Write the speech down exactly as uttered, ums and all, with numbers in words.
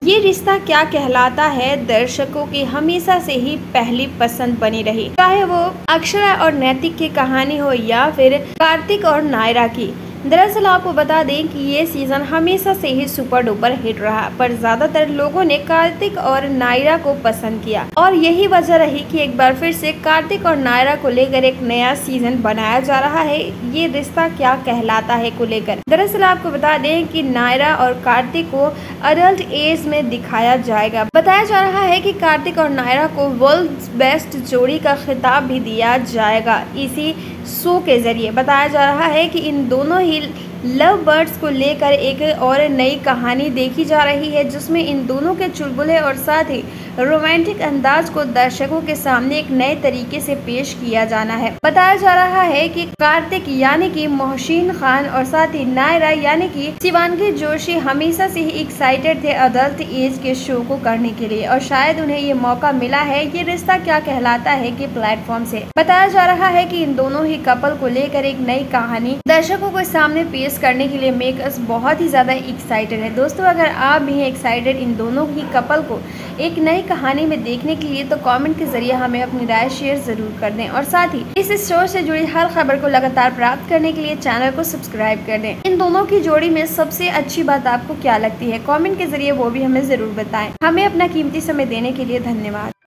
ये रिश्ता क्या कहलाता है दर्शकों की हमेशा से ही पहली पसंद बनी रही, चाहे वो अक्षरा और नैतिक की कहानी हो या फिर कार्तिक और नायरा की। दरअसल आपको बता दें कि ये सीजन हमेशा से ही सुपर डुपर हिट रहा, पर ज्यादातर लोगों ने कार्तिक और नायरा को पसंद किया और यही वजह रही कि एक बार फिर से कार्तिक और नायरा को लेकर एक नया सीजन बनाया जा रहा है, ये रिश्ता क्या कहलाता है को लेकर। दरअसल आपको बता दें कि नायरा और कार्तिक को अडल्ट एज में दिखाया जाएगा। बताया जा रहा है कि कार्तिक और नायरा को वर्ल्ड बेस्ट जोड़ी का खिताब भी दिया जाएगा। इसी शो के जरिए बताया जा रहा है कि इन दोनों ही लव बर्ड्स को लेकर एक और नई कहानी देखी जा रही है, जिसमें इन दोनों के चुलबुले और साथ ही रोमांटिक अंदाज को दर्शकों के सामने एक नए तरीके से पेश किया जाना है। बताया जा रहा है कि कार्तिक यानी कि मोहसिन खान और साथ ही नायरा यानी कि शिवांगी जोशी हमेशा से ही एक्साइटेड थे अडल्ट एज के शो को करने के लिए और शायद उन्हें ये मौका मिला है ये रिश्ता क्या कहलाता है कि प्लेटफॉर्म से। बताया जा रहा है कि इन दोनों ही कपल को लेकर एक नई कहानी दर्शकों को सामने पेश करने के लिए मेकर्स बहुत ही ज्यादा एक्साइटेड है। दोस्तों अगर आप भी एक्साइटेड इन दोनों ही कपल को एक नई कहानी में देखने के लिए तो कमेंट के जरिए हमें अपनी राय शेयर जरूर कर दें और साथ ही इस शो से जुड़ी हर खबर को लगातार प्राप्त करने के लिए चैनल को सब्सक्राइब कर दें। इन दोनों की जोड़ी में सबसे अच्छी बात आपको क्या लगती है कमेंट के जरिए वो भी हमें जरूर बताएं। हमें अपना कीमती समय देने के लिए धन्यवाद।